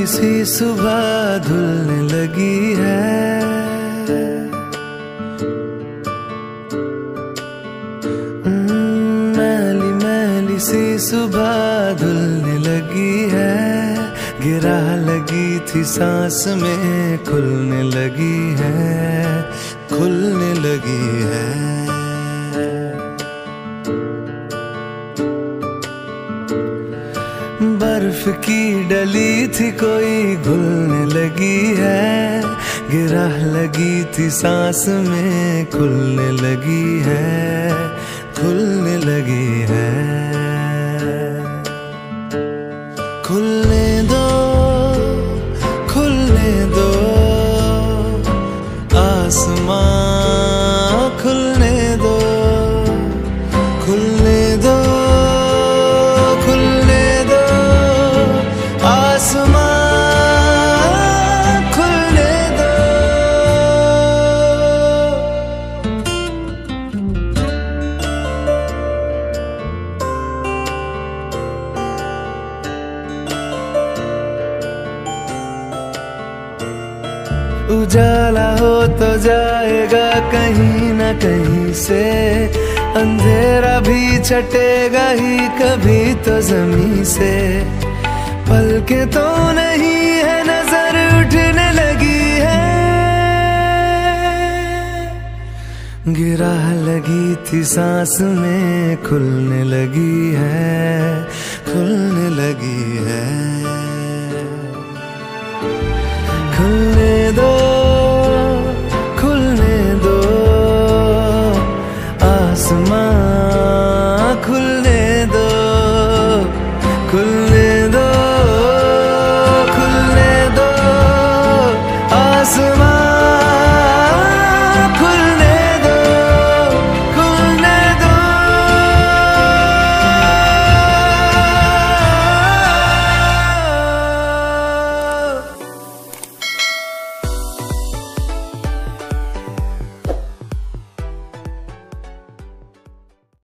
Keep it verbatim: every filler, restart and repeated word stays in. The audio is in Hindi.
सी सुबह धुलने लगी है, मैली मैली सी सुबह धुलने लगी है, गिरा लगी थी सांस में खुलने लगी है, खुलने लगी है। बर्फ की डली थी कोई घुलने लगी है, गिरा लगी थी सांस में खुलने लगी है, खुलने लगी है। खुलने दो, खुलने दो आसमां, खुलने दो, खुलने दो, खुलने दो आसमां, खुलने दो। उजाला हो तो जाएगा कहीं न कहीं से, अंधेरा भी छटेगा ही कभी तो जमीन से, पलके तो नहीं है नजर उठने लगी है, गिरा लगी थी सांस में खुलने लगी है, खुलने लगी है। खुलने दो,